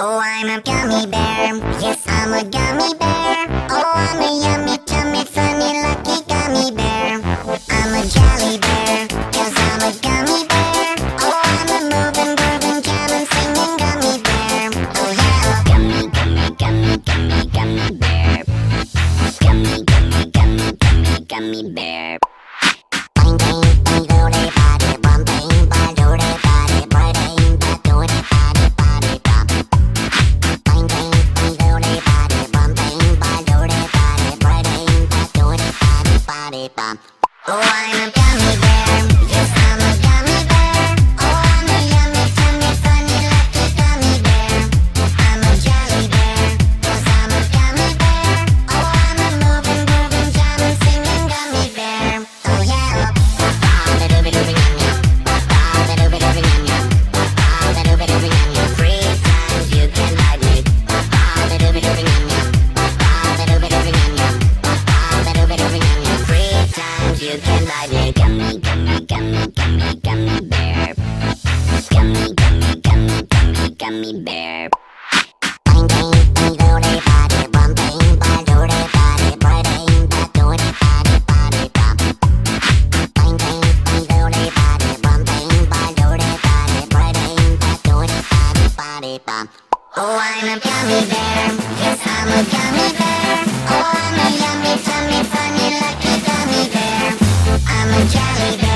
Oh, I'm a gummy bear. Yes, I'm a gummy bear. Oh, I'm a yummy, tummy, funny, lucky gummy bear. I'm a jelly bear, 'cause I'm a gummy bear. Oh, I'm a moving, grooving, jamming, singing gummy bear. Oh yeah, gummy, gummy, gummy, gummy, gummy bear. Gummy, gummy, gummy, gummy, gummy bear. Bing, bing, bing, doody, body, bum, bing, ba, doody, body, bing, ba, doody, body, body, bum. Bing, bing, bing, doody, body, bum, bing, ba, doody, body, bing, ba, doody, body, body, bum. Oh, I'm a gummy bear. Yes, I'm a gummy bear. Oh, I'm a yummy, tummy, funny, lucky gummy bear. I'm a jelly bear, 'cause I'm a gummy bear. Oh, I'm a moving, grooving, jamming, singing gummy bear. Oh yeah. Ba-ba-dooby-dooby, yum-yum. Ba-ba-dooby-dooby, yum-yum. Ba-ba-dooby-dooby, yum-yum. Three times you can bite me. Ba-ba-dooby-dooby, yum-yum. Ba-ba-dooby-dooby, yum-yum. Ba-ba-dooby-dooby, yum-yum. Three times you can bite me. Gummy, gummy, gummy, gummy, gummy bear. Gummy, gummy, gummy, gummy, gummy bear. Bing, bing, bing, doody, body, bum, bing, ba, doody, body, bing, ba, doody, body, body, bum. Bing, bing, bing, doody, body, bum, bing, ba, doody, body, bing, ba, doody, body, body, bum. Oh, I'm a gummy bear. Yes, I'm a gummy bear. Oh, I'm a yummy, tummy, funny, lucky gummy bear. I'm a jelly bear.